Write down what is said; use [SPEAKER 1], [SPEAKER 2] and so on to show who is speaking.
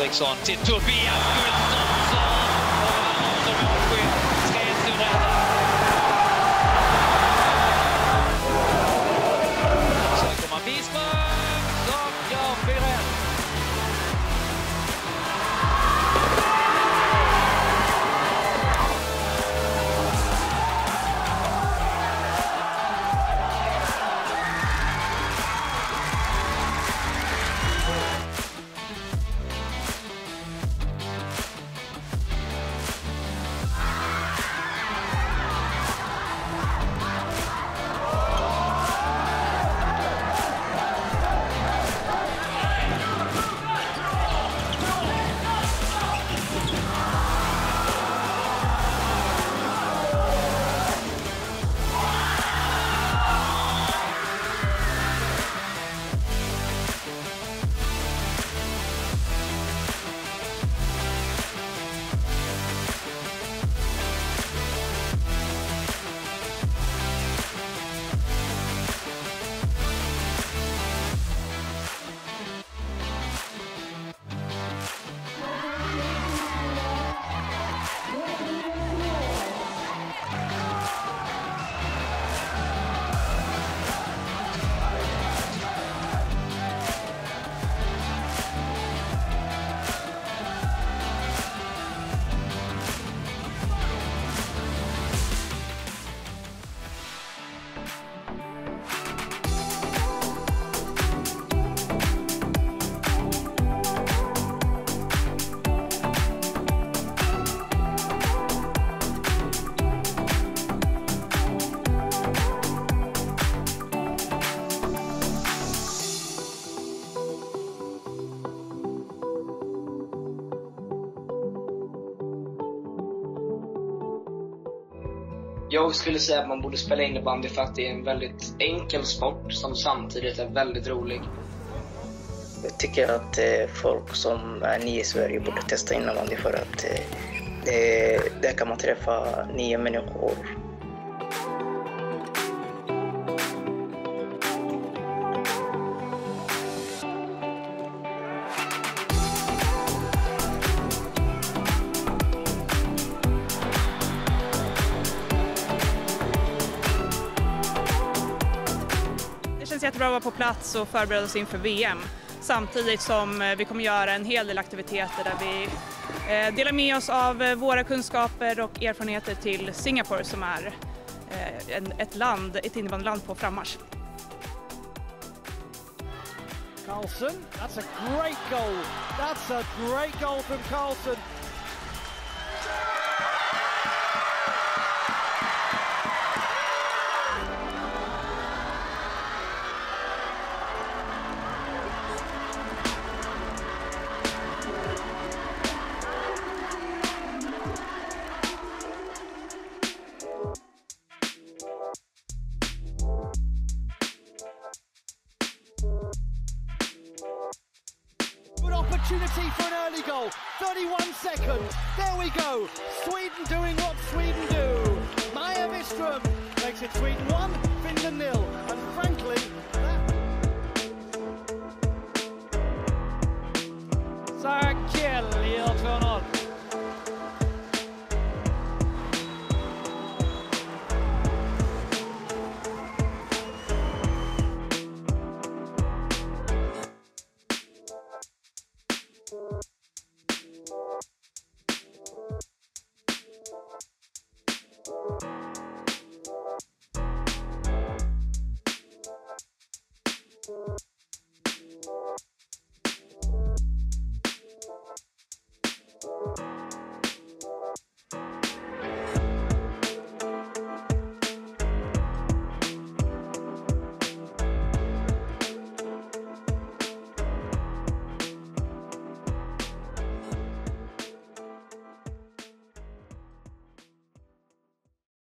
[SPEAKER 1] Eriksson till Tobias Gustafsson. Och som målskytt ska Edsund rädda. Så kommer Biström som gör 4-1.
[SPEAKER 2] Jag skulle säga att man borde spela innebandy för att det är en väldigt enkel sport som samtidigt är väldigt rolig.
[SPEAKER 3] Jag tycker att folk som är nya i Sverige borde testa innebandy för att där kan man träffa nya människor.
[SPEAKER 4] Det känns jättebra att vara på plats och förbereda oss inför VM. Samtidigt som vi kommer göra en hel del aktiviteter där vi delar med oss av våra kunskaper och erfarenheter till Singapore som är ett innebandyland på frammarsch.
[SPEAKER 5] Carlson, that's a great goal. That's a great goal from Carlson. Opportunity for an early goal. 31 seconds. There we go. Sweden doing what Sweden do. Maja Biström makes it Sweden 1.